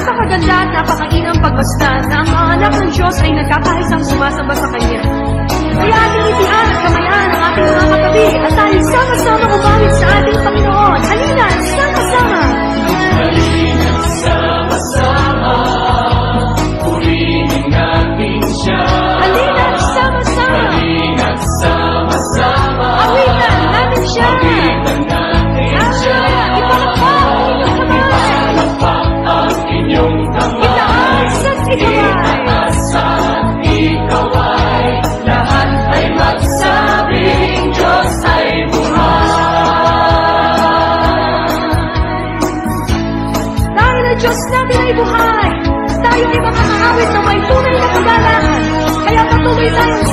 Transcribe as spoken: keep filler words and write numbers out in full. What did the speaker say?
napakaganda at napakainang pagbasta na ang mga anak ng Diyos ay nagkakaisang sumasamba sa Kanya. Kaya ating itian at kamayan ang ating mga katabi at tayo sama-sama umawit sa ating Panginoon. Halina, sama-sama! Halina, sama-sama, purihin natin siya. Halina, sama-sama! Halina, sama-sama, awitan natin siya. awitan natin siya. Ipalakpak ang inyong kamay. Ipalakpak ang inyong kamay. Itaas at ikaway. Itaas at ikaway. Lahat ay magsabing Diyos ay buhay. Dahil ang Diyos natin ay buhay, tayo ay makakaawit na may tunay na kagalangan. Kaya patuloy tayong